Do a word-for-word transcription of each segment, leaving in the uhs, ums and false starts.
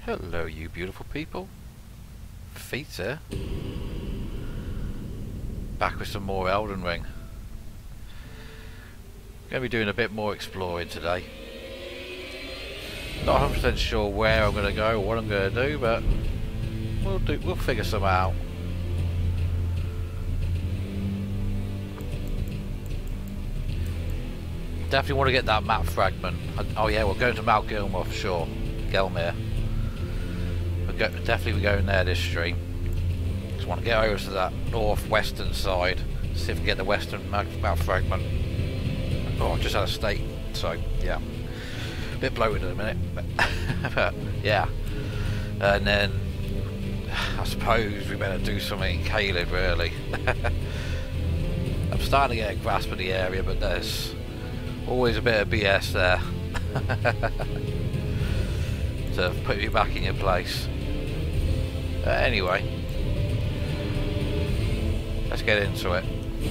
Hello, you beautiful people. Feet here. Back with some more Elden Ring. Going to be doing a bit more exploring today. Not one hundred percent sure where I'm going to go or what I'm going to do, but we'll do. We'll figure some out. Definitely want to get that map fragment. Oh yeah, we're going to Mount Gelmir for sure. Gelmir. We're go definitely going there this stream. Just want to get over to that northwestern side. See if we can get the western map, map fragment. Oh, I just had a steak, so yeah. A bit bloated in a minute, but, but yeah. And then I suppose we better do something in Caled, really. I'm starting to get a grasp of the area, but there's always a bit of B S there to put you back in your place. Uh, anyway, let's get into it.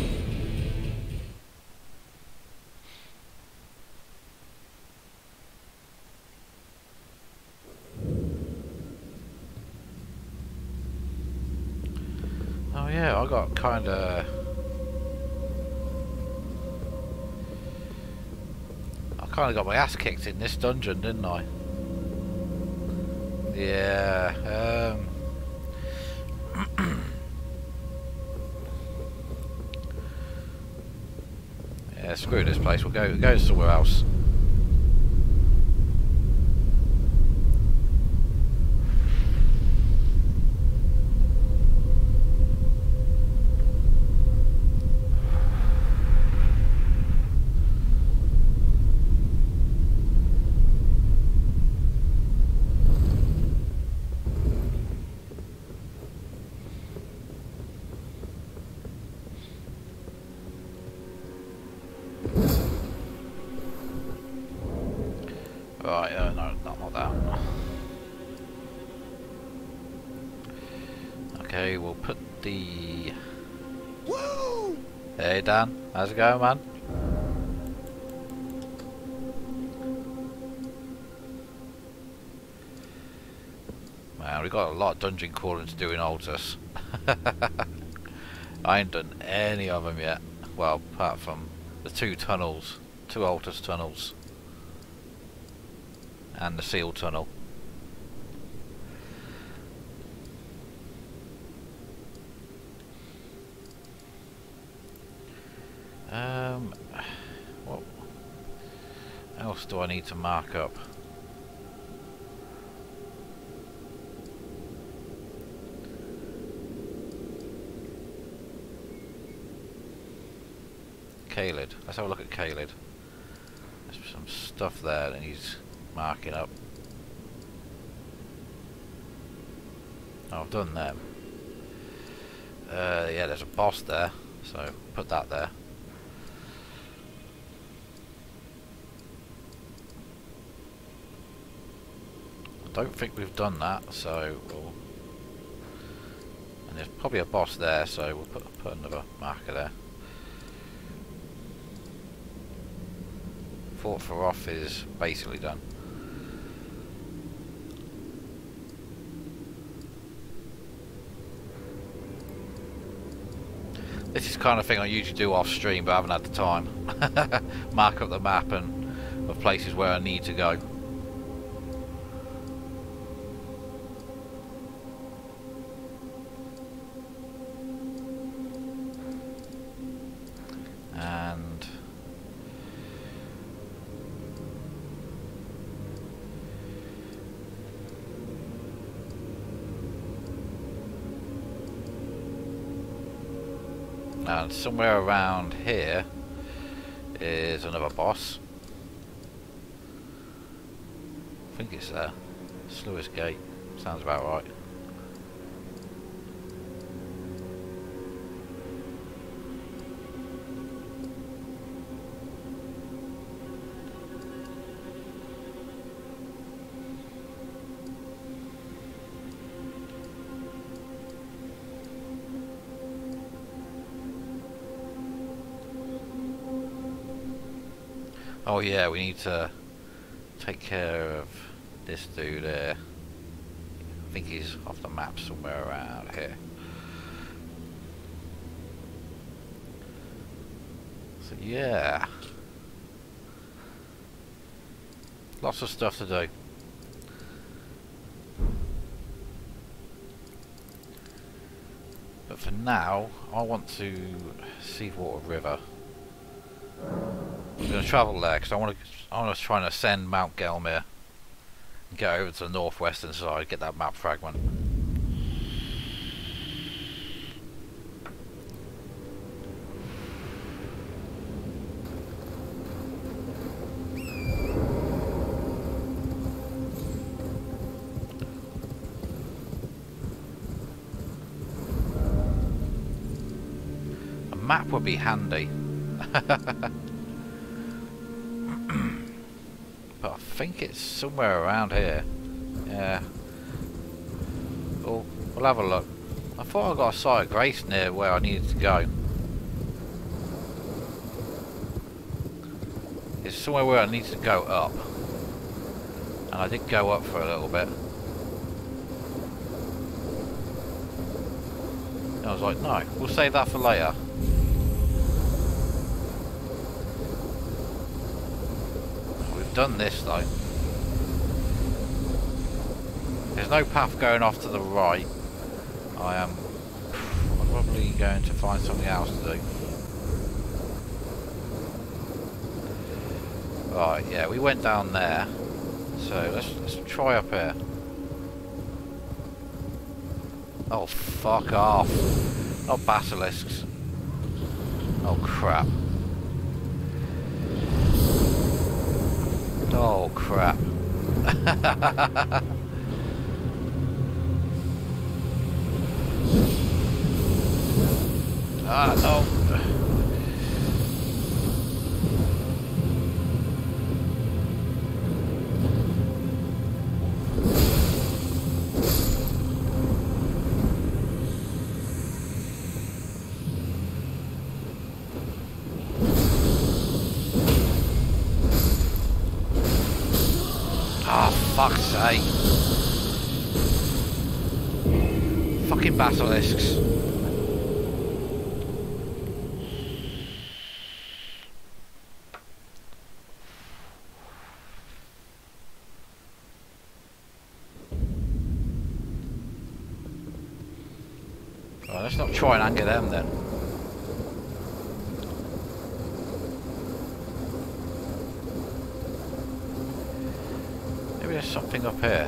Oh yeah, I got kind of I kind of got my ass kicked in this dungeon, didn't I? Yeah. Um, yeah, screw this place. We'll go we'll go somewhere else. Right, uh, no, not, not that. Okay, we'll put the... Woo! Hey Dan, how's it going, man? Man, we got a lot of dungeon crawling to do in Altus. I ain't done any of them yet. Well, apart from the two tunnels, two Altus tunnels. And the seal tunnel. Um, what else do I need to mark up? Caled. Let's have a look at Caled. There's some stuff there that needs marking up. Oh, I've done them. Uh, yeah, there's a boss there, so put that there. I don't think we've done that, so we'll... And there's probably a boss there, so we'll put, put another marker there. Fort Feroth is basically done. This is the kind of thing I usually do off stream, but I haven't had the time. Mark up the map and of places where I need to go. And And somewhere around here is another boss. I think it's there. Sluice Gate. Sounds about right. Oh yeah, we need to take care of this dude there. think he's off the map somewhere around here. So yeah, lots of stuff to do. But for now, I want to Seawater River. I'm going to travel there because I want to. I want to try and ascend Mount Gelmir and get over to the northwestern side, get that map fragment. A map would be handy. But I think it's somewhere around here. Yeah. Well, we'll have a look. I thought I got a site of grace near where I needed to go. It's somewhere where I need to go up. And I did go up for a little bit. And I was like, no, we'll save that for later. Done this though. There's no path going off to the right. I am probably going to find something else to do. Right, yeah, we went down there. So let's let's try up here. Oh, fuck off. Not basilisks. Oh crap. Oh crap. Ah, no. Fuck's sake. Fucking basilisks. Well, let's not try and anger them then. Maybe there's something up here.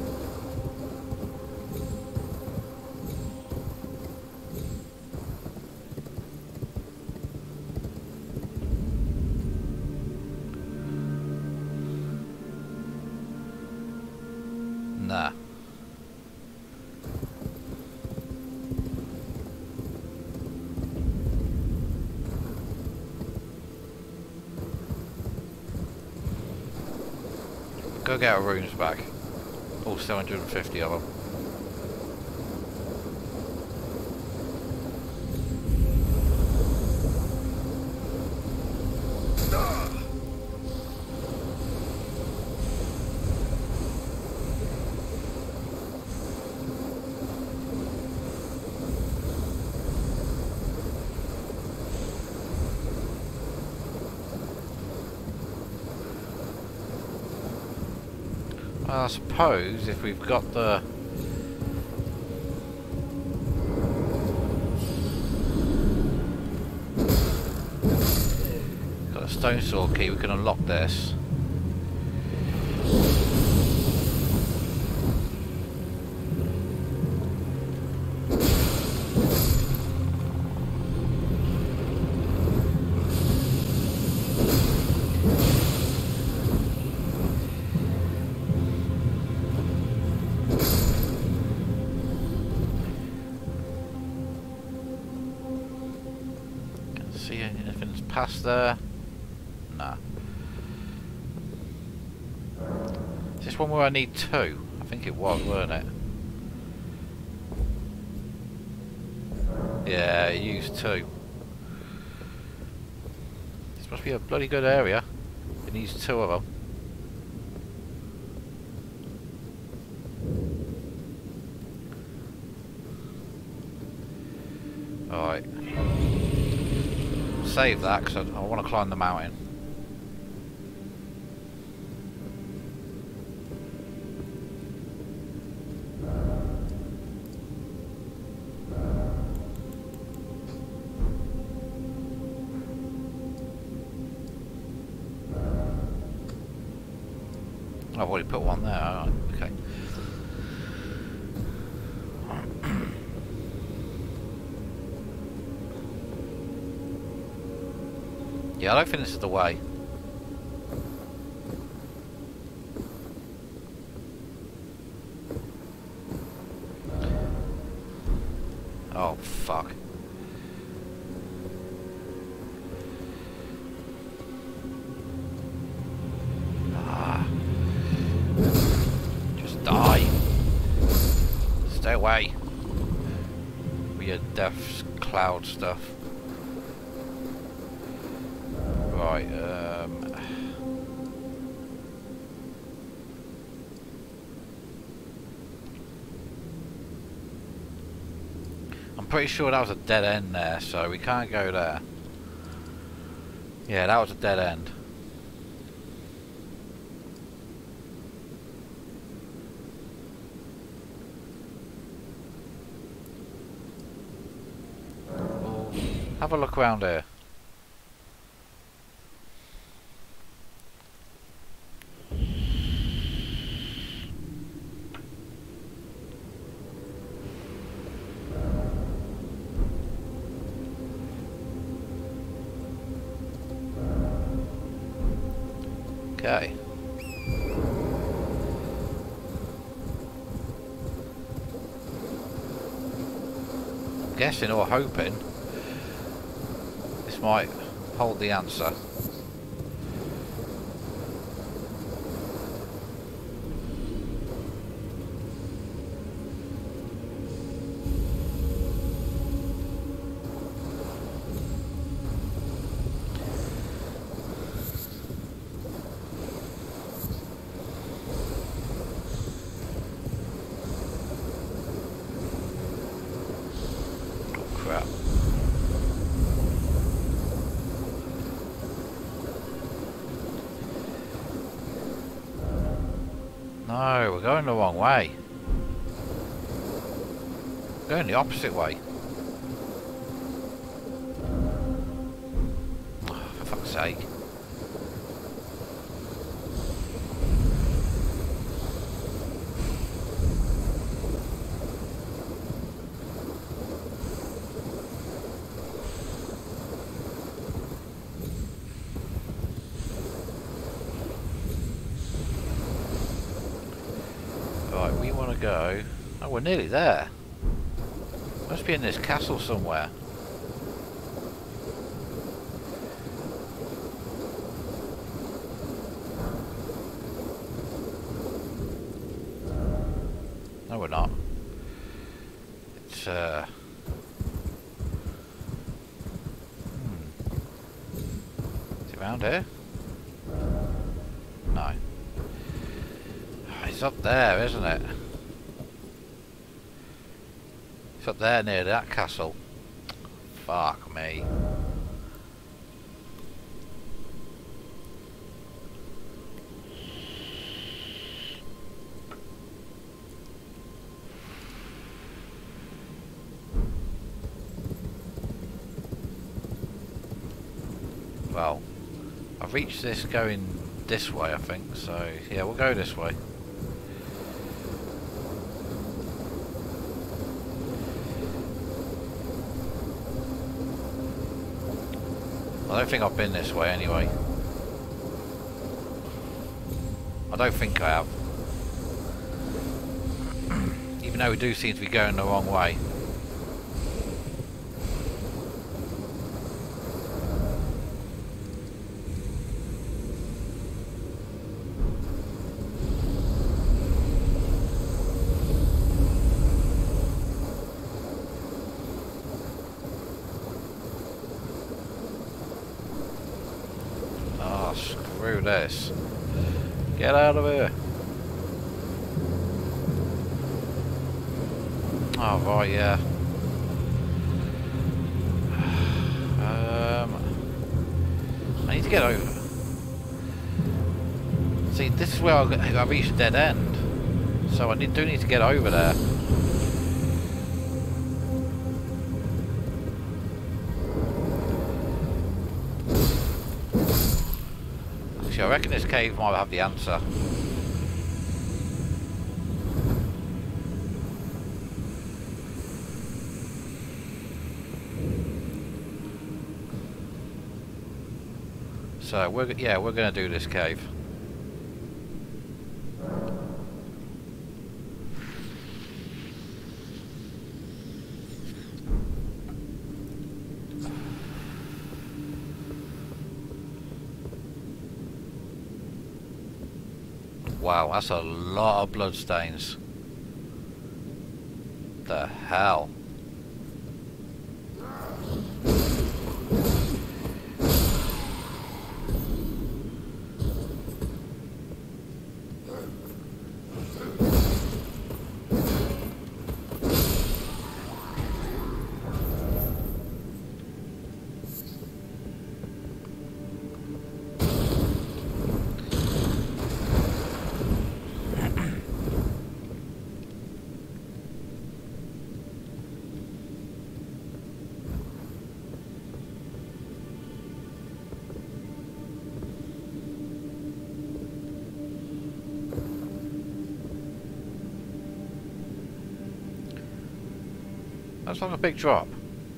Nah. Go get our runes back. All seven hundred fifty of them. I suppose if we've got the got a stone sword key, we can unlock this. See anything past there? Nah. Is this one where I need two? I think it was, weren't it? Yeah, it used two. This must be a bloody good area. It needs two of them. Right. Save that because I, I want to climb the mountain. I've already put one there. Right. Okay. Yeah, I don't think this is the way. Oh, fuck. Ah. Just die. Stay away. With your death cloud stuff. Right, um... I'm pretty sure that was a dead end there, so we can't go there. Yeah, that was a dead end. Well, have a look around here. Okay. I'm guessing or hoping this might hold the answer. Crap. No, we're going the wrong way. We're going the opposite way. Oh, for fuck's sake. Right, we want to go... Oh, we're nearly there. Must be in this castle somewhere. No, we're not. It's, uh... Hmm. Is it around here? No. It's up there, isn't it? It's up there near that castle. Fuck me. Well, I've reached this going this way, I think, so yeah, we'll go this way. I don't think I've been this way anyway. I don't think I have. Even though we do seem to be going the wrong way. Screw this. Get out of here. Oh, right, yeah. to get over. See, this is where I, I reached a dead end. So I need, do need to get over there. Actually, I reckon this cave might have the answer. So we're yeah we're gonna do this cave. Wow, that's a lot of bloodstains. The hell. That's like a big drop.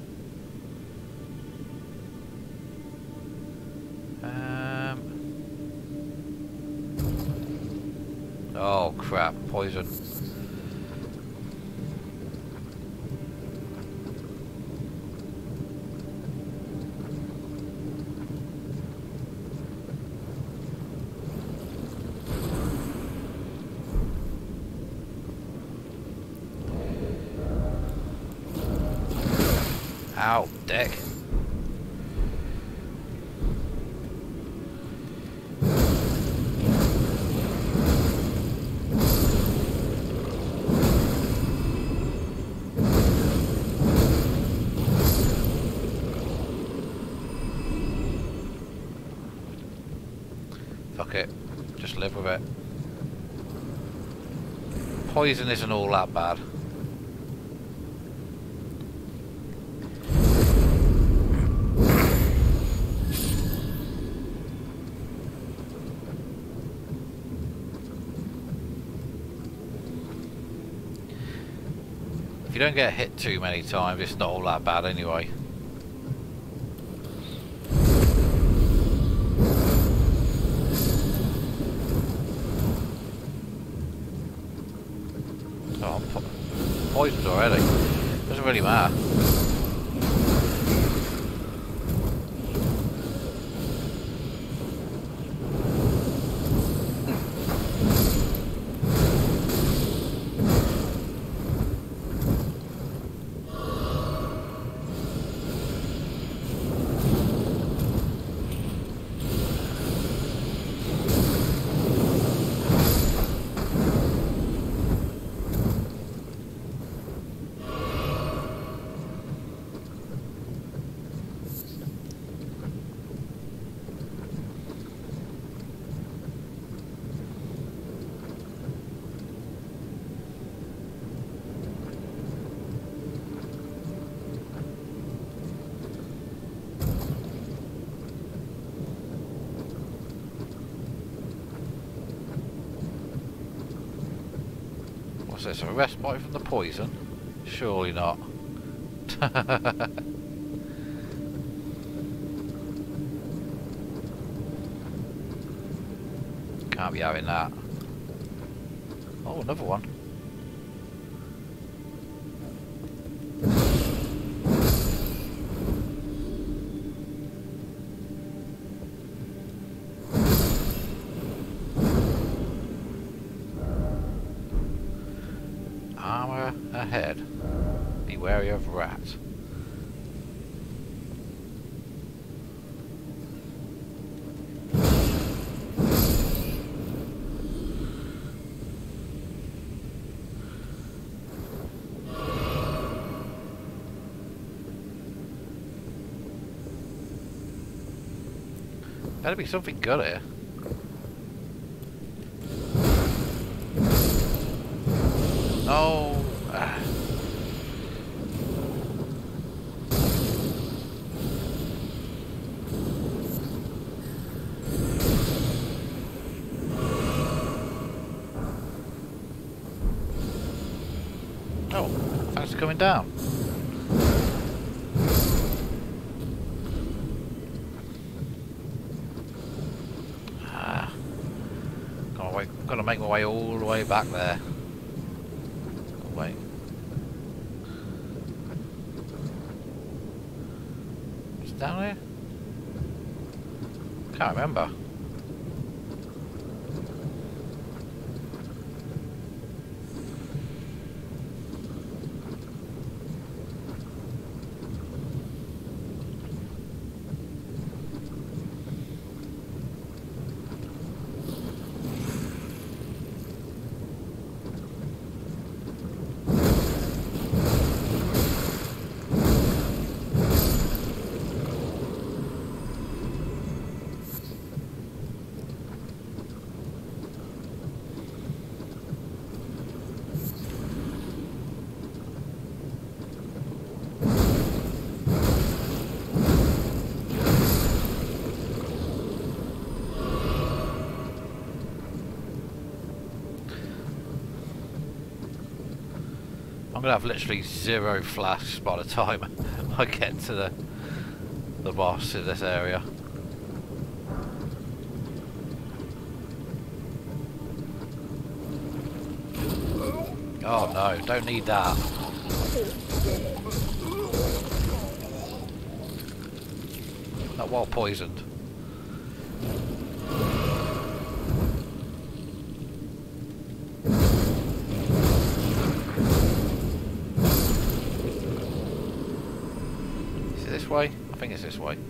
Um. Oh crap! Poison. Ow, dick. Fuck it. Just live with it. Poison isn't all that bad. If you don't get hit too many times, it's not all that bad anyway. Oh, I'm po poisoned already. Doesn't really matter. What's this, a respite from the poison? Surely not. Can't be having that. Oh, another one. Armour ahead. Be wary of rats. Better be something good here. Oh. Ah. Oh, thanks for coming down. Ah. Gotta, wait, gotta make my way all the way back there. Oh, wait. What's down here? Can't remember. I'm gonna have literally zero flasks by the time I get to the the boss in this area. Oh no, don't need that. Not while poisoned. This way? I think it's this way.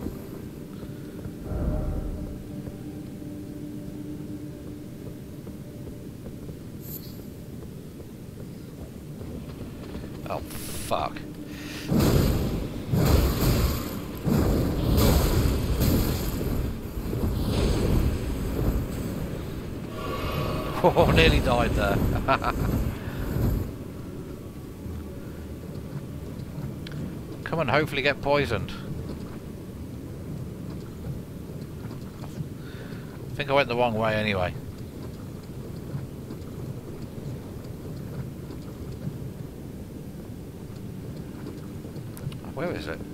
Oh, fuck. Oh, nearly died there. Come and hopefully get poisoned. I think I went the wrong way anyway. Where is it?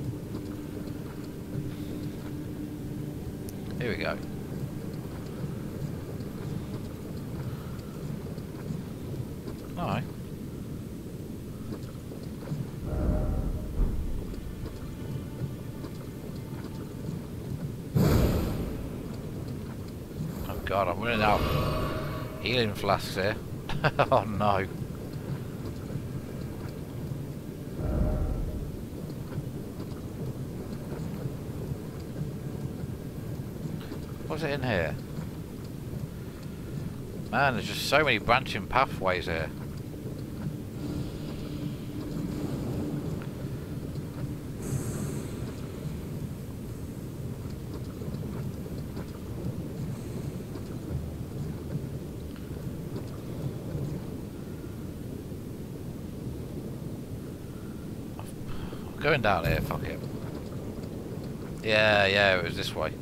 Here we go. Alright. Oh god, I'm running out of healing flasks here. Oh no. What's it in here? Man, there's just so many branching pathways here. I'm going down here, fuck it. Yeah, yeah, it was this way.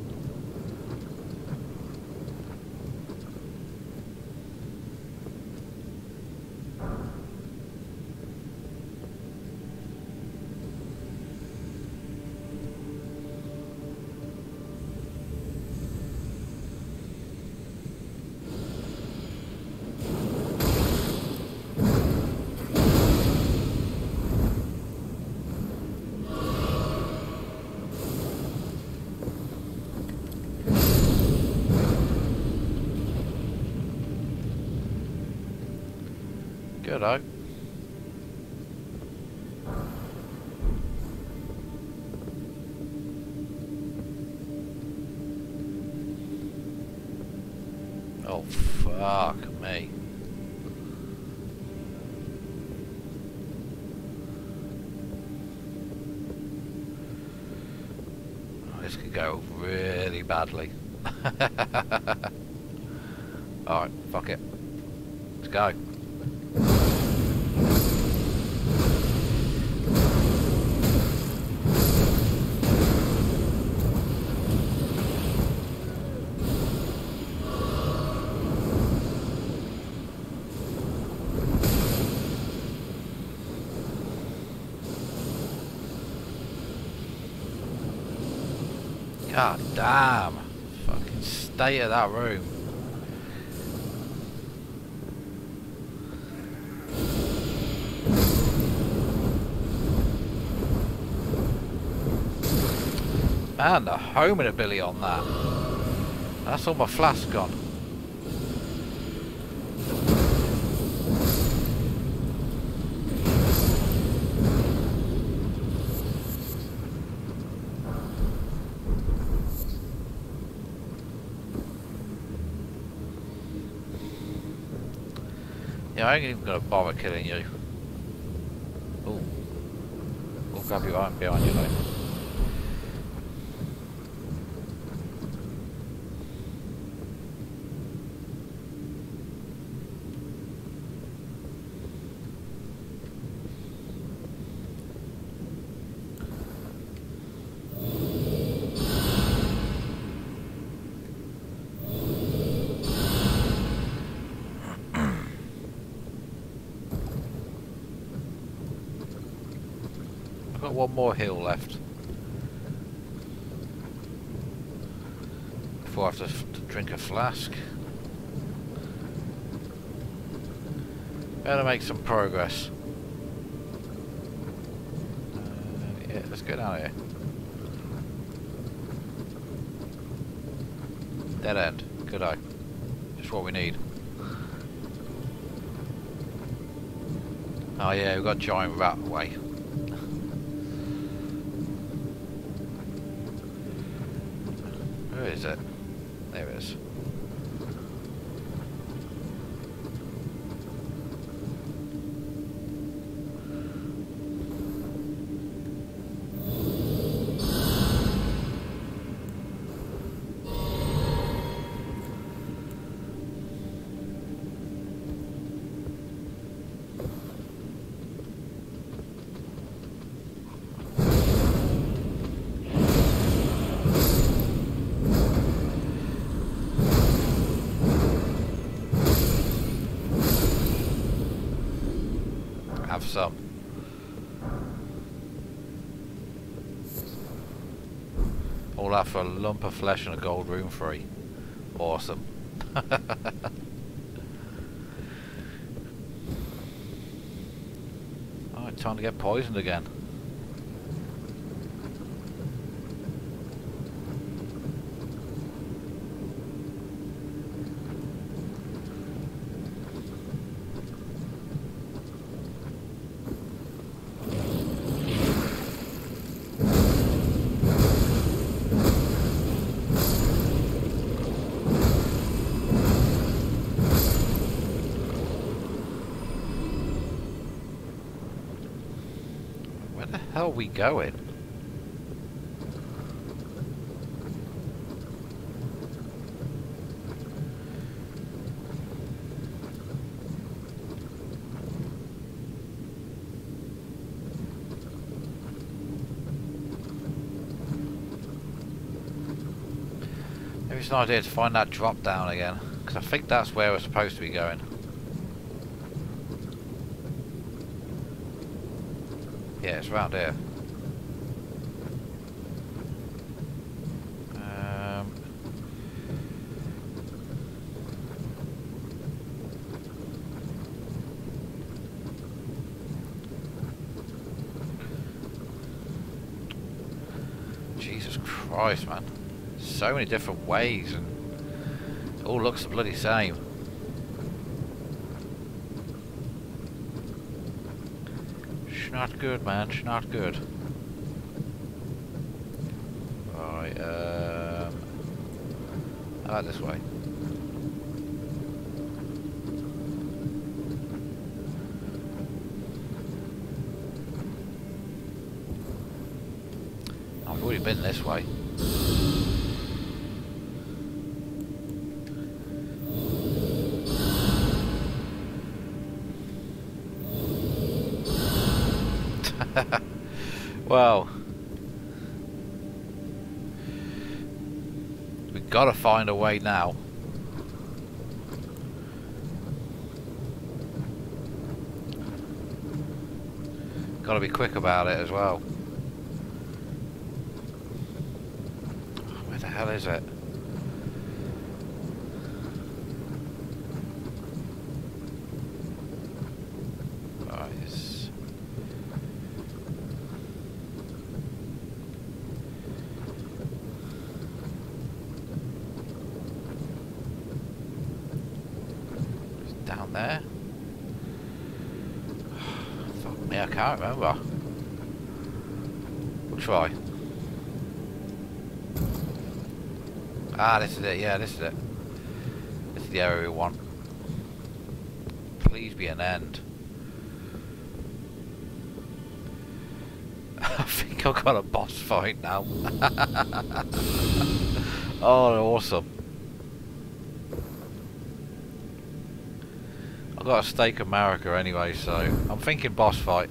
Good out. Oh fuck me. Oh, this this could go really badly. Alright, fuck it. Let's go. God damn. Fucking state of that room. Man, the homing ability on that. That's all my flasks gone. Yeah, I ain't even gonna bother killing you. Ooh. We'll grab you out behind you, mate. Got one more hill left before I have to, f to drink a flask. Better make some progress. Uh, yeah, let's get out of here. Dead end. Good eye. Just what we need. Oh yeah, we've got a giant rat away. Where is it? There it is. Have some. All that for a lump of flesh and a gold room free. Awesome. Alright, time to get poisoned again. Where the hell are we going? Maybe it's an idea to find that drop down again, because I think that's where we're supposed to be going. Yeah, it's around here. Um, Jesus Christ, man. So many different ways and it all looks the bloody same. Not good, man. It's not good. Right, um... ah, this way. I've already been this way. Well, we've got to find a way now. Got to be quick about it as well. Where the hell is it? Right, it's... it's down there. Yeah, I can't remember. We'll try. Ah, this is it. Yeah, this is it. This is the area we want. Please be an end. I think I've got a boss fight now. Oh, awesome. I've got a steak America anyway, so I'm thinking boss fight.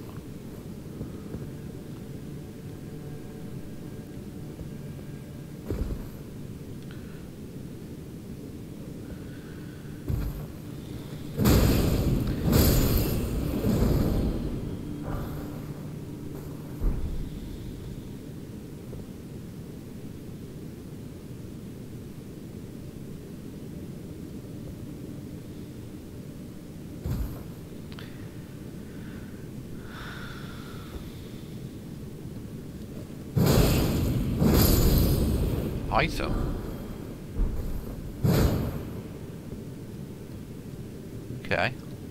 Item. Okay.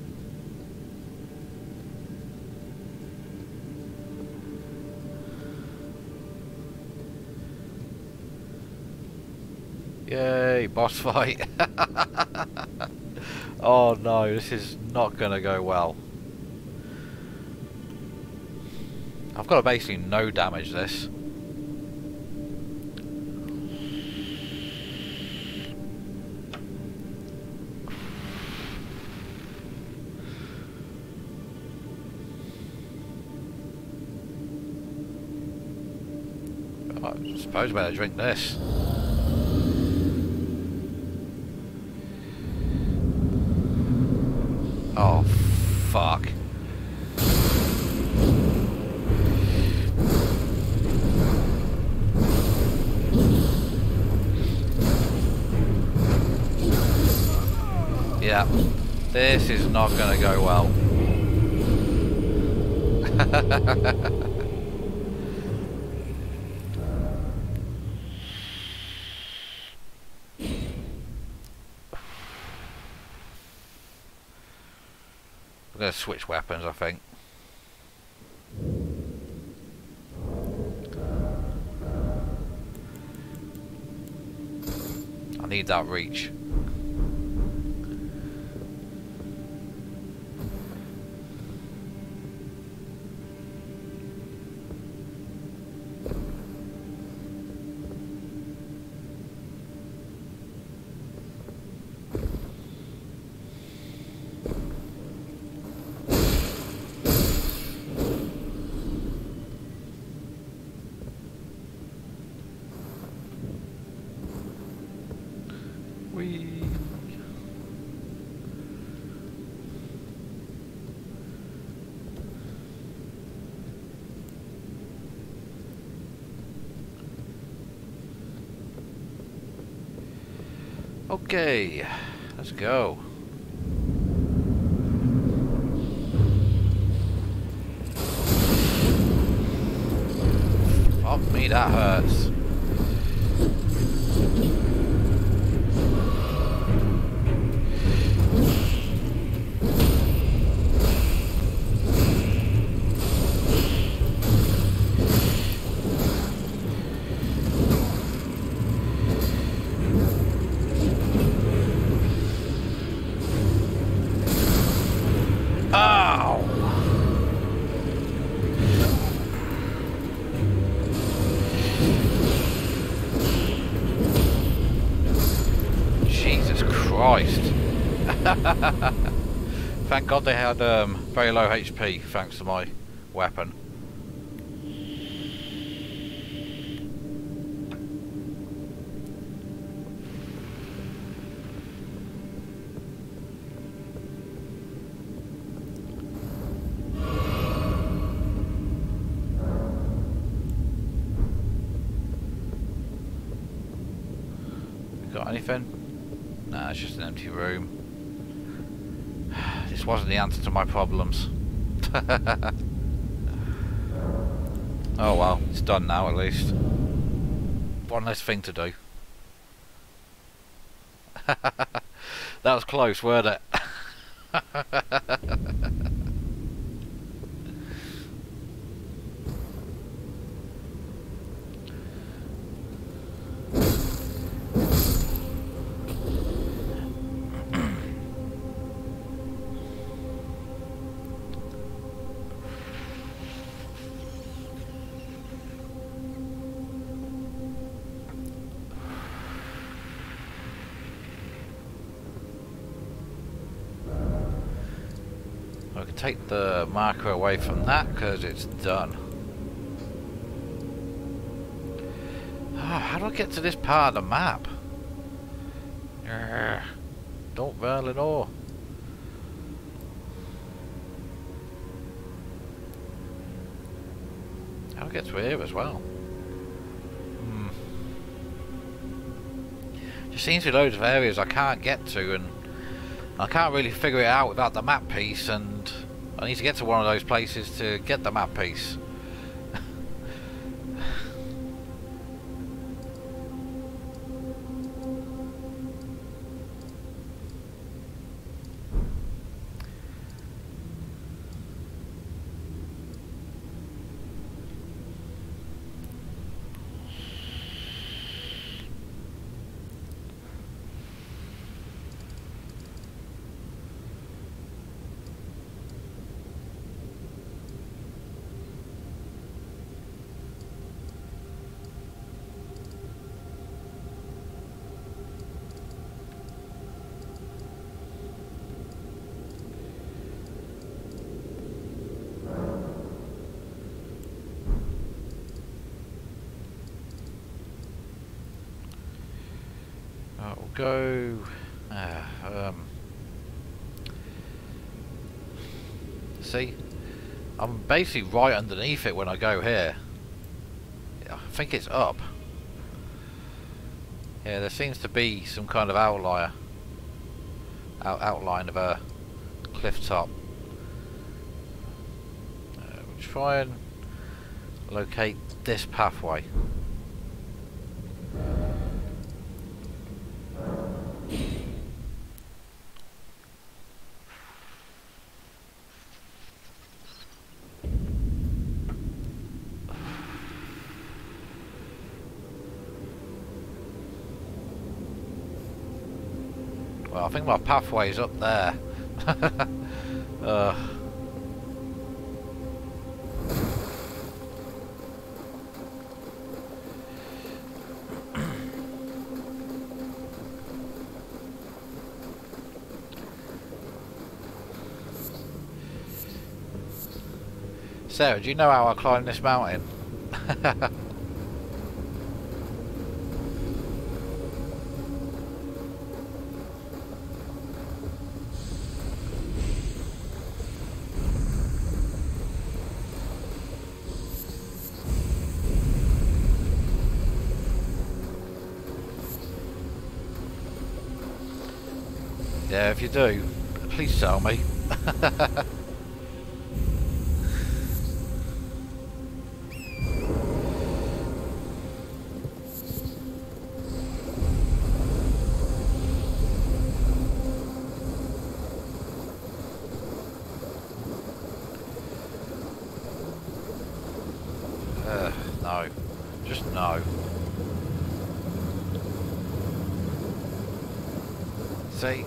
Yay, boss fight. Oh no, this is not gonna go well. I've got to basically no damage this. I suppose I better drink this. Oh, fuck. Yeah, this is not gonna go well. I'm going to switch weapons, I think. I need that reach. Okay, let's go. Fuck me, that hurts. Christ. Thank God they had um, very low H P thanks to my weapon. Got anything? Nah, it's just an empty room. This wasn't the answer to my problems. Oh well, it's done now at least. One less thing to do. That was close, weren't it? I can take the marker away from that because it's done. Oh, how do I get to this part of the map? Urgh, don't really know. How do I get to here as well? Hmm. There seems to be loads of areas I can't get to, and I can't really figure it out without the map piece, and I need to get to one of those places to get the map piece. Right, we'll go. Uh, um, see, I'm basically right underneath it when I go here. I think it's up. Yeah, there seems to be some kind of outlier, out outline of a cliff top. Uh, we'll try and locate this pathway. Well, I think my pathway's up there. uh. Sarah, do you know how I climb this mountain? Yeah, if you do, please tell me. uh, no, just no. See?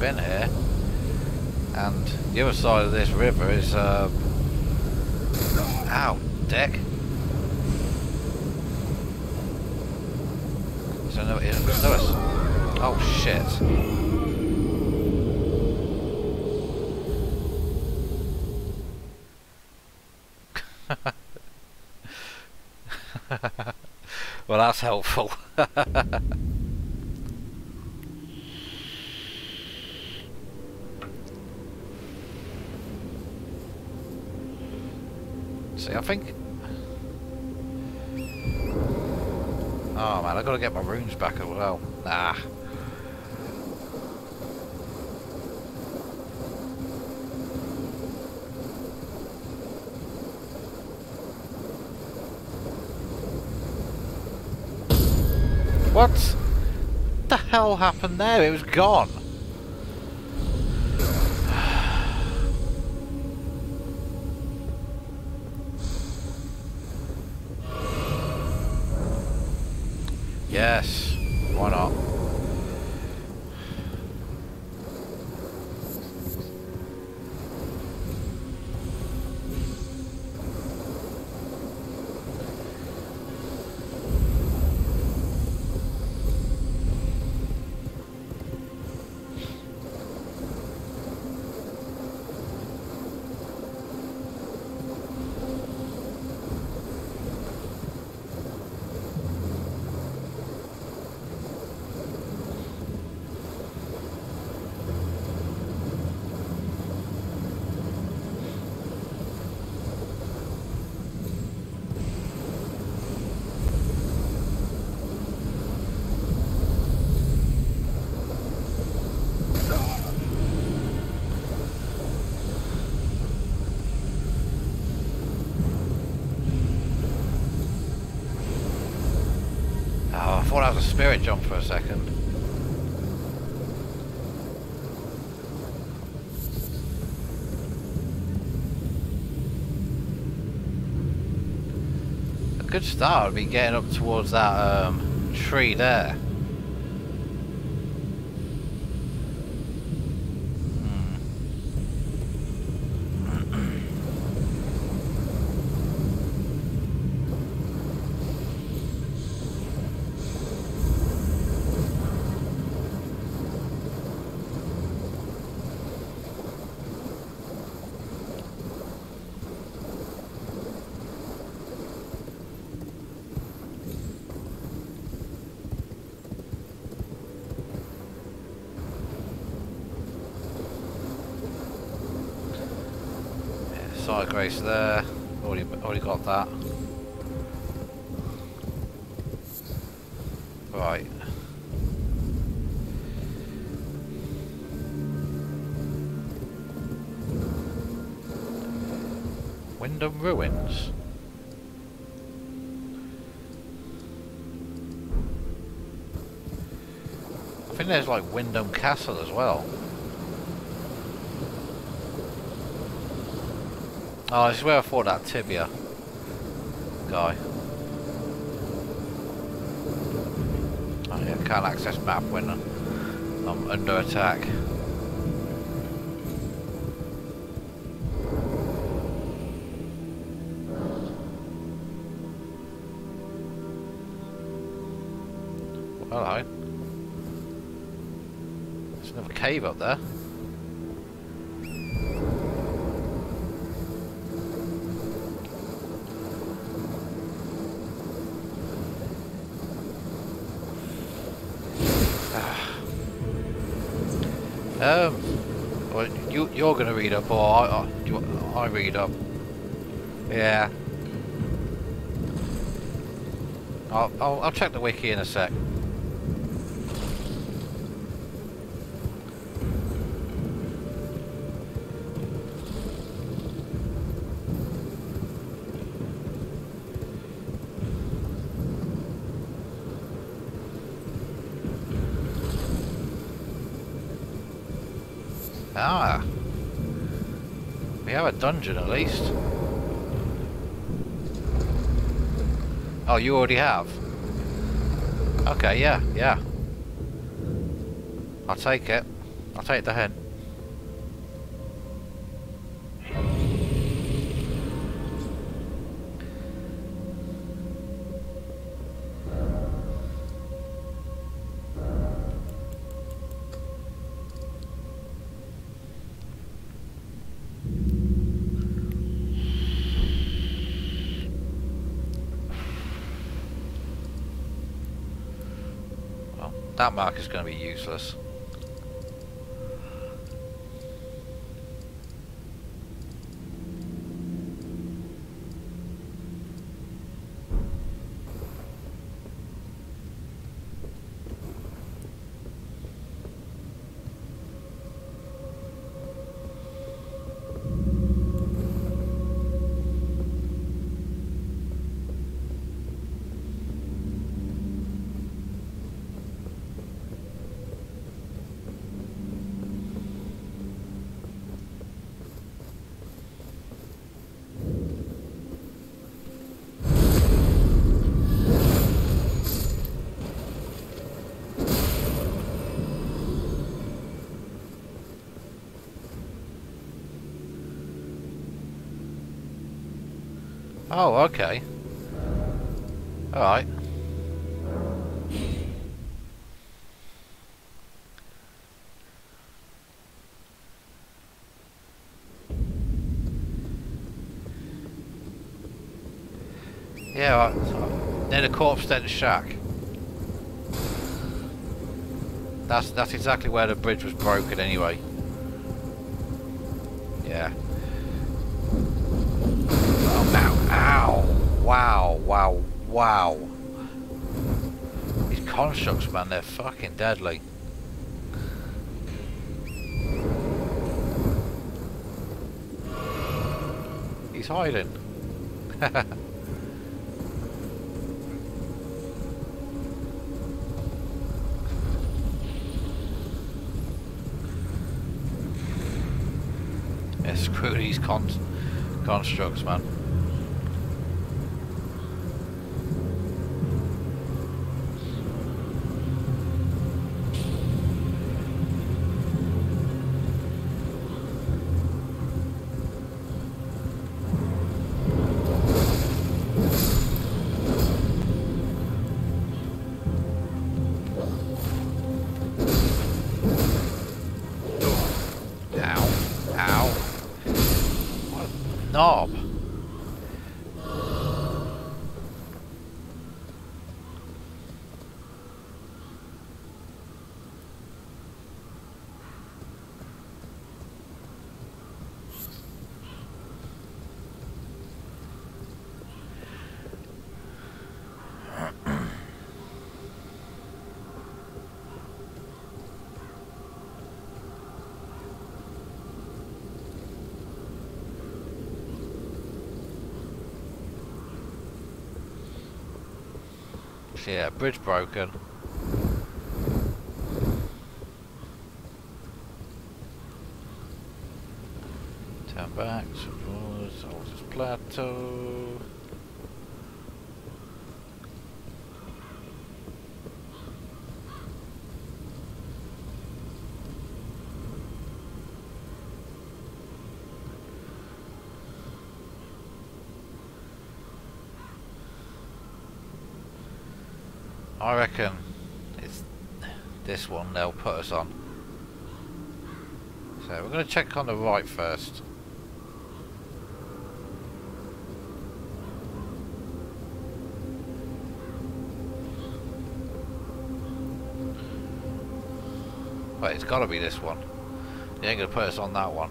in here. And the other side of this river is, uh... ow, dick. So no, it's another... Oh, shit. Well, that's helpful. See, I think... Oh man, I gotta get my runes back as well. Nah. What the hell happened there? It was gone. Yes, why not? Oh, I thought that was a spirit jump for a second. A good start would be getting up towards that um, tree there. Side grace there, already already got that. Right. Wyndham Ruins. I think there's like Wyndham Castle as well. Oh, this is where I fought that tibia guy. Oh yeah, can't access map when I'm under attack. Hello. There's another cave up there. Um, well, you you're gonna read up, or I I, do I read up? Yeah. I'll, I'll I'll check the wiki in a sec. Ah, we have a dungeon at least. Oh, you already have? Okay, yeah, yeah. I'll take it. I'll take the hint. Well, that mark is going to be useless. Oh, okay. Alright. Yeah, right. Near the corpse den shack. That's that's exactly where the bridge was broken anyway. Yeah. Oh, ow, ow. Wow, wow, wow. These constructs, man, they're fucking deadly. He's hiding. Yeah, screw these con constructs, man. Knob. Yeah, bridge broken. Turn back, suppose, Altus Plateau. I reckon it's this one they'll put us on. So we're going to check on the right first. Wait, it's got to be this one. They ain't going to put us on that one.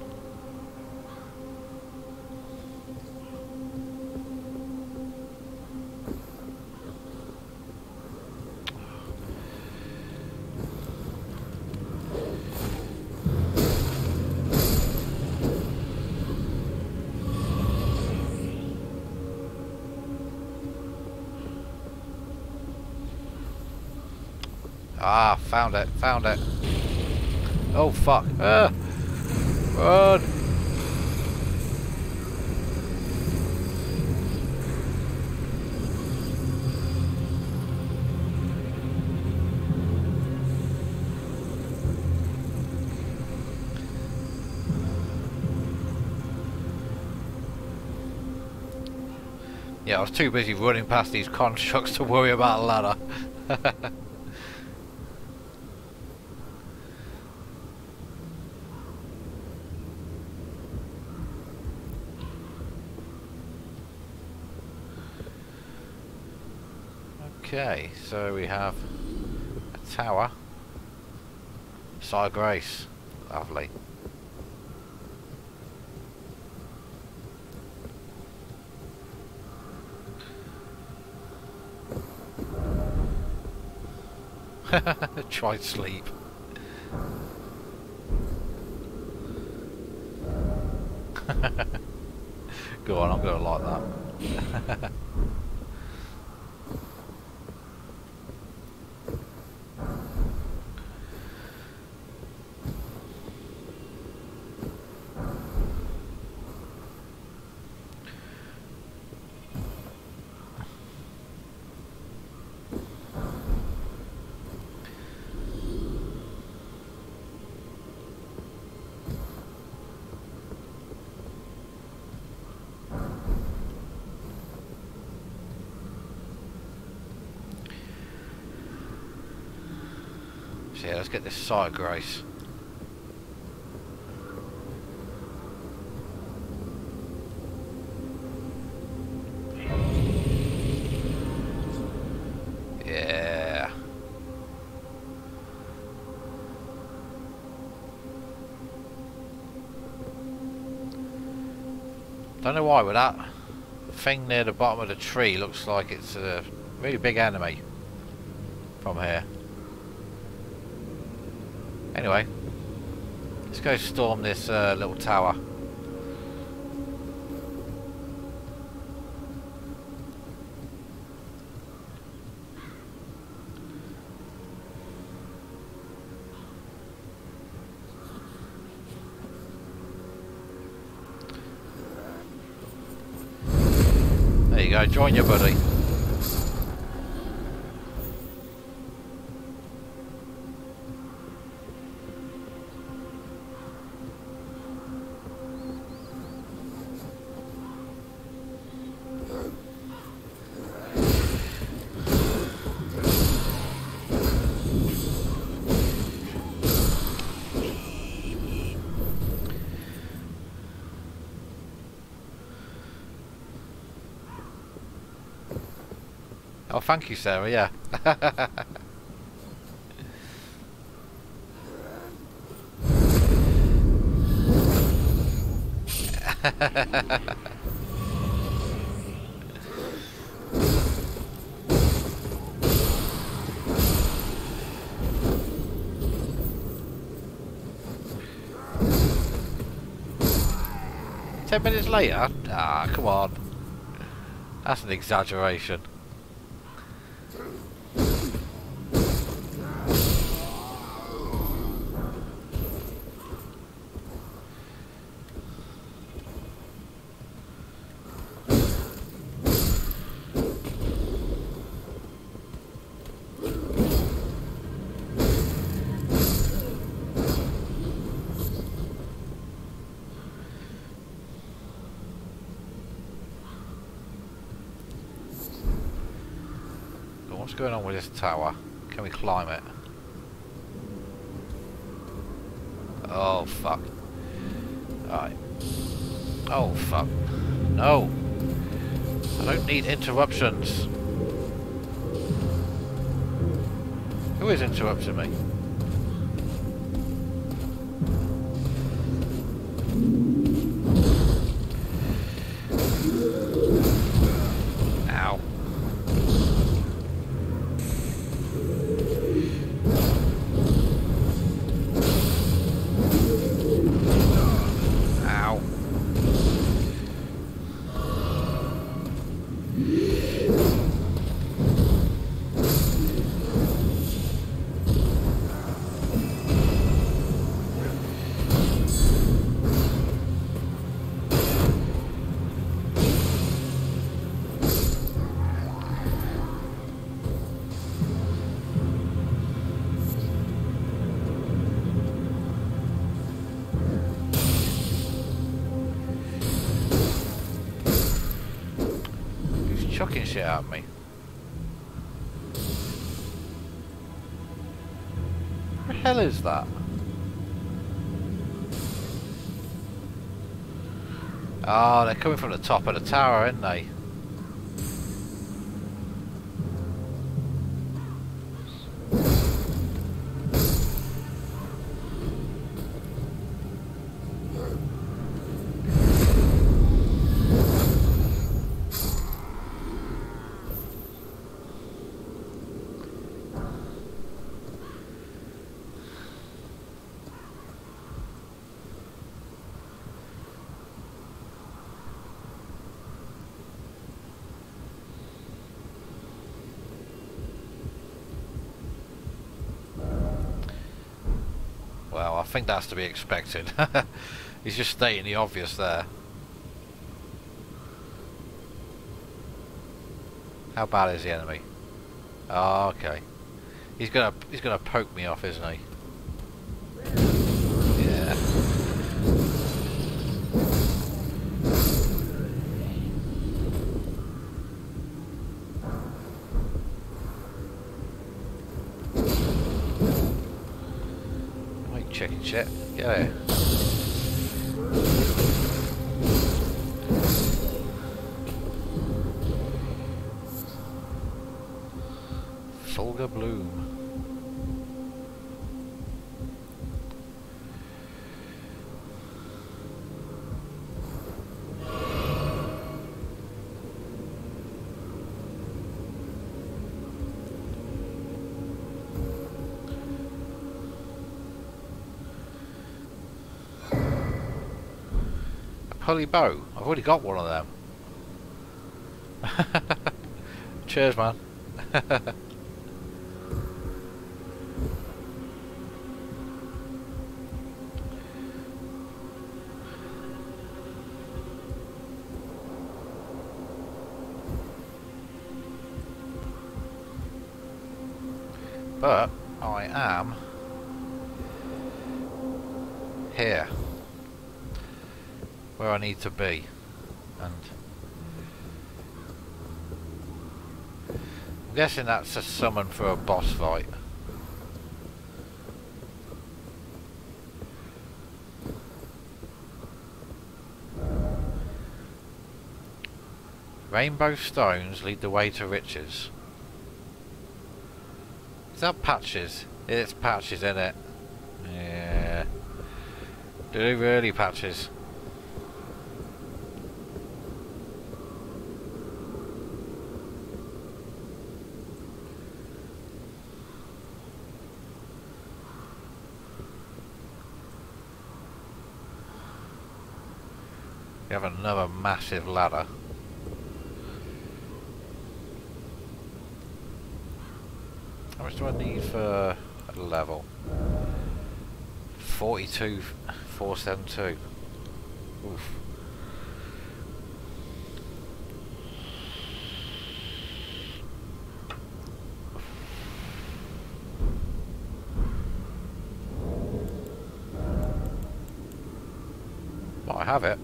Ah, found it, found it. Oh fuck. Ah! Run! Yeah, I was too busy running past these constructs to worry about a ladder. Okay, so we have a tower. Sire Grace. Lovely. Try sleep. Go on, I'm gonna like that. So yeah, let's get this Sire Grace. Yeah. Don't know why, but that thing near the bottom of the tree looks like it's a really big enemy from here. Anyway, let's go storm this uh, little tower. There you go, join your buddy. Oh, thank you, Sarah, yeah. Ten minutes later? Ah, come on. That's an exaggeration. What's going on with this tower? Can we climb it? Oh fuck. Alright. Oh fuck. No! I don't need interruptions. Who is interrupting me? Ow. shit out of me. What the hell is that? Oh, they're coming from the top of the tower, aren't they? Well, I think that's to be expected. He's just stating the obvious there. How bad is the enemy? Oh, okay. He's gonna he's gonna poke me off, isn't he? Yeah. Chicken shit. Get it. Fulgur Bloom. Pulley bow. I've already got one of them. Cheers, man. But I am here, where I need to be, and I'm guessing that's a summon for a boss fight. Rainbow stones lead the way to riches. Is that patches? It's patches, isn't it? Yeah. Do they really patches? We have another massive ladder. How much do I need for a level? forty-two, four seventy-two. Oof. Well, I have it.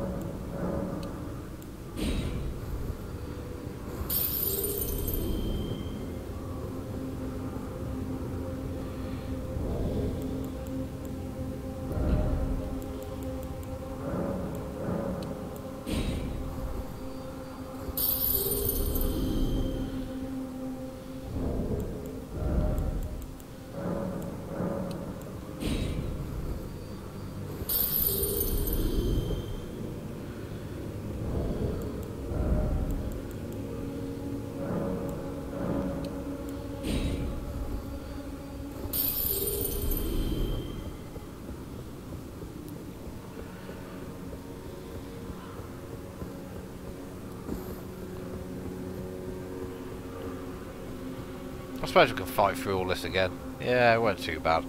I suppose we can fight through all this again. Yeah, it weren't too bad.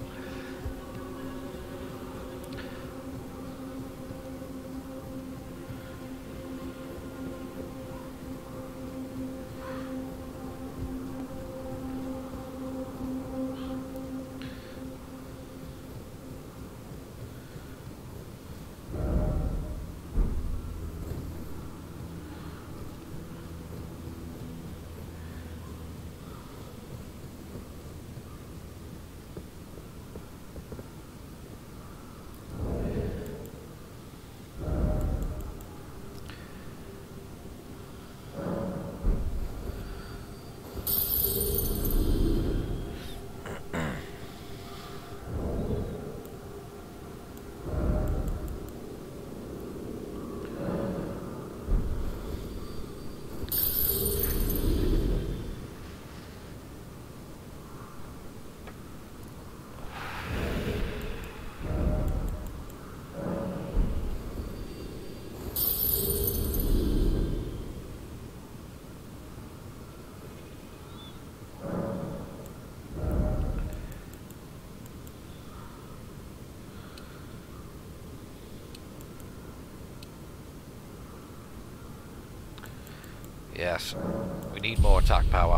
Yes, we need more attack power.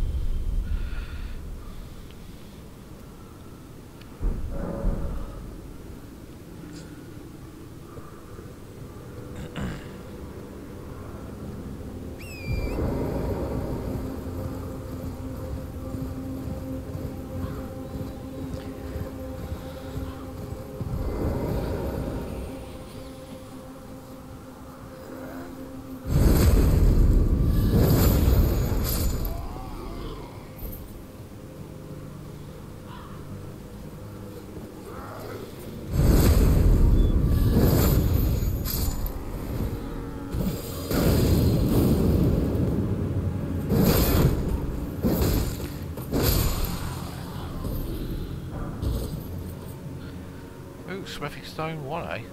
Ooh, smithing stone one, eh?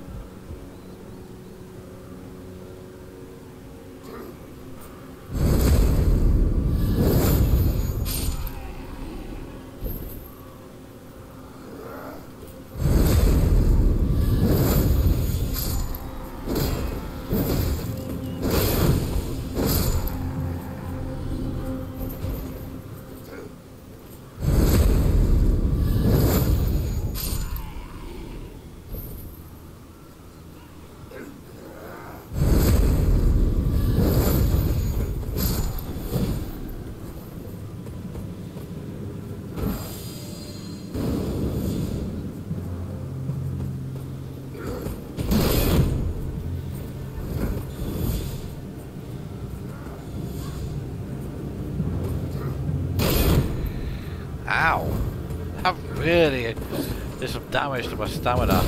Ow! That really did some damage to my stamina.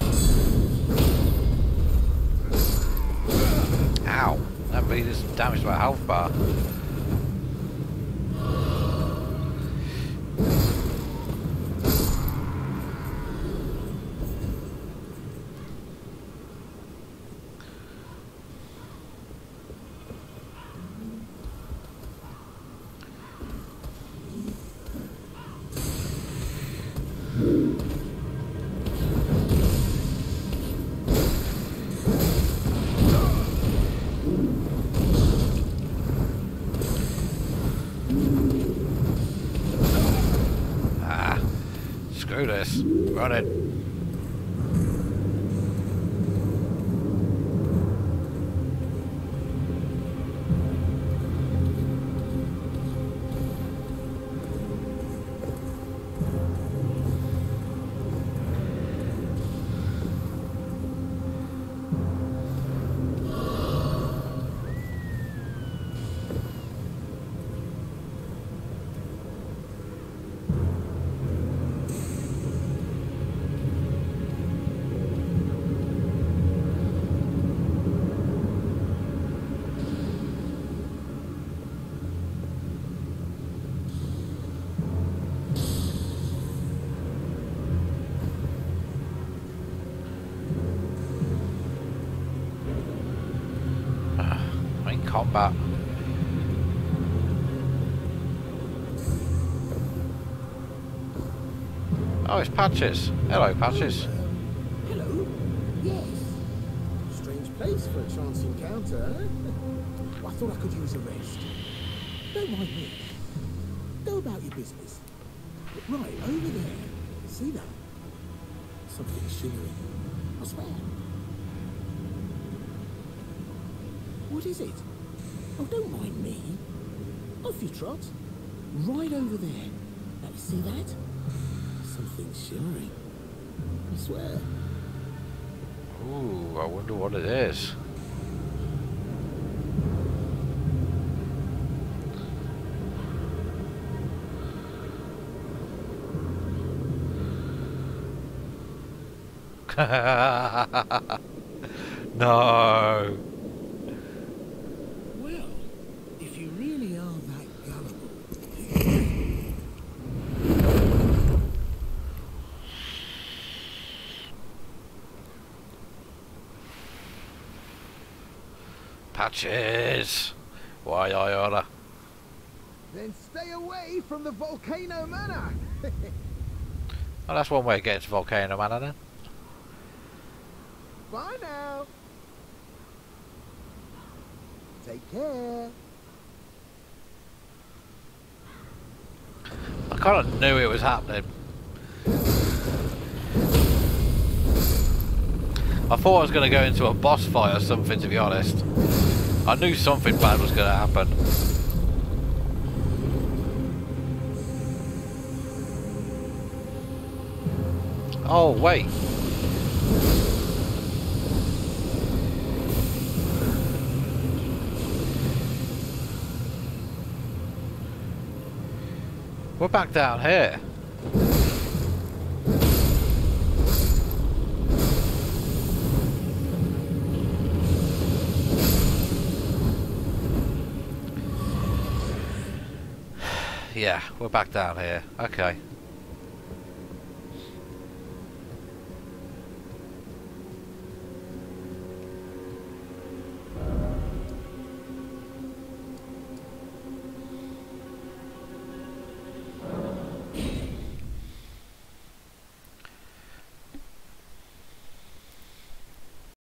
Ow! That really did some damage to my health bar. Screw this. Run it. Combat. Oh, it's Patches. Hello, Patches. Hello? Yes. Strange place for a chance encounter, eh? I thought I could use a rest. Don't mind me. Go about your business. But right, over there. See that? Something shimmering. I swear. What is it? Oh, don't mind me. Off you trot. Right over there. Now, you see that? Something shimmering. I swear. Ooh, I wonder what it is. No. Well, if you really are that gullible. Patches. Why I oughta. Then stay away from the Volcano Manor. Well, that's one way to get to Volcano Manor then. Bye now. Take care. kind of knew it was happening. I thought I was going to go into a boss fight or something, to be honest. I knew something bad was going to happen. Oh, wait. We're back down here. Yeah, we're back down here. Okay.